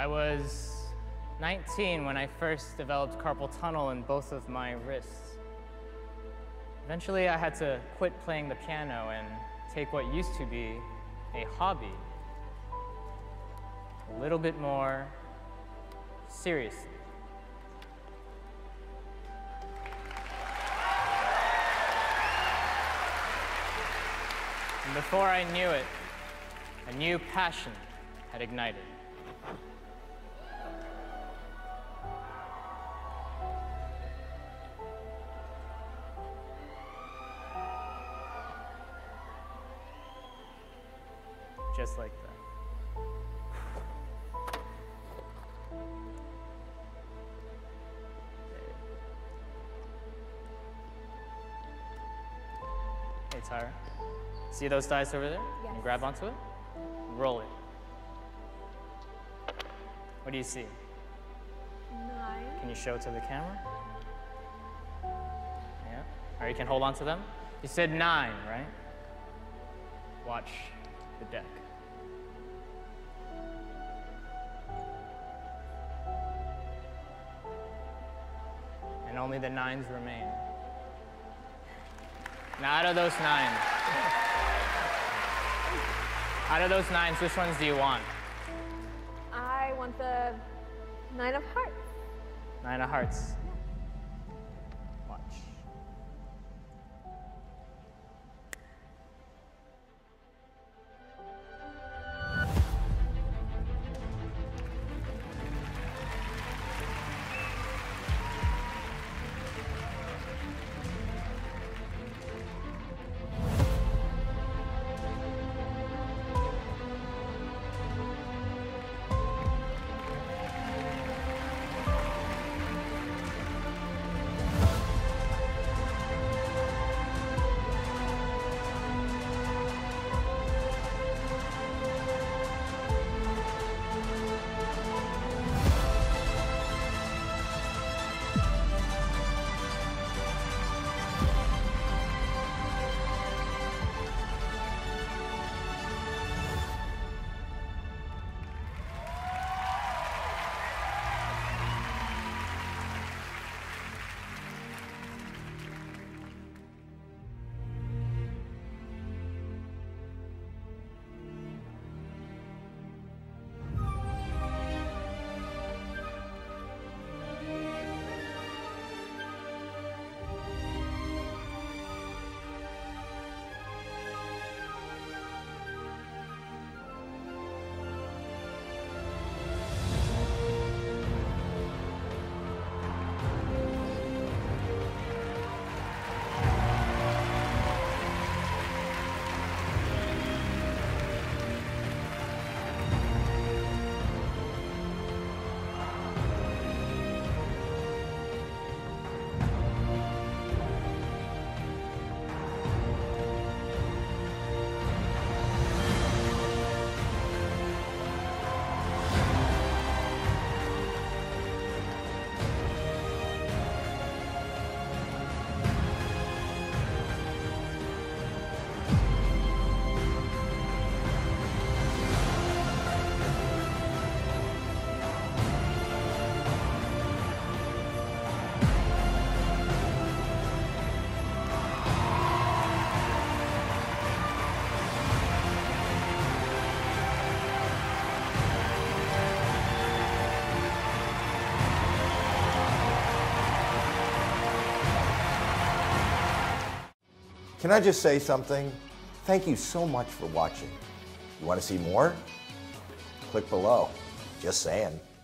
I was 19 when I first developed carpal tunnel in both of my wrists. Eventually, I had to quit playing the piano and take what used to be a hobby a little bit more seriously. And before I knew it, a new passion had ignited. Just like that. Hey, Tyra. See those dice over there? Yes. Can you grab onto it? Roll it. What do you see? 9. Can you show it to the camera? Yeah? Or you can hold on to them? You said 9, right? Watch the deck. And only the 9s remain. Now out of those 9s, which ones do you want? I want the 9 of hearts. 9 of hearts. Watch. Can I just say something? Thank you so much for watching. You want to see more? Click below. Just saying.